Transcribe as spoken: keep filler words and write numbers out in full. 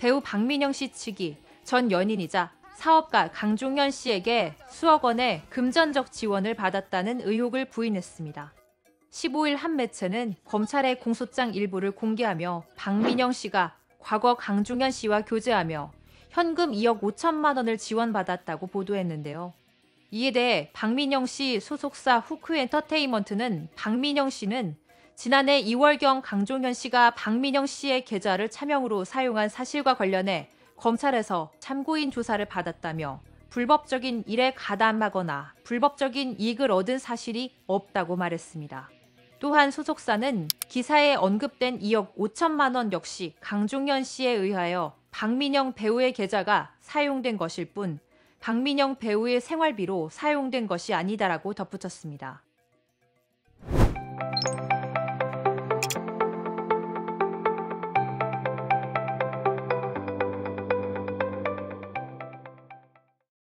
배우 박민영 씨 측이 전 연인이자 사업가 강종현 씨에게 수억 원의 금전적 지원을 받았다는 의혹을 부인했습니다. 십오 일 한 매체는 검찰의 공소장 일부를 공개하며 박민영 씨가 과거 강종현 씨와 교제하며 현금 이억 오천만 원을 지원받았다고 보도했는데요. 이에 대해 박민영 씨 소속사 후크엔터테인먼트는 박민영 씨는 지난해 이월경 강종현 씨가 박민영 씨의 계좌를 차명으로 사용한 사실과 관련해 검찰에서 참고인 조사를 받았다며 불법적인 일에 가담하거나 불법적인 이익을 얻은 사실이 없다고 말했습니다. 또한 소속사는 기사에 언급된 이억 오천만 원 역시 강종현 씨에 의하여 박민영 배우의 계좌가 사용된 것일 뿐 박민영 배우의 생활비로 사용된 것이 아니다라고 덧붙였습니다.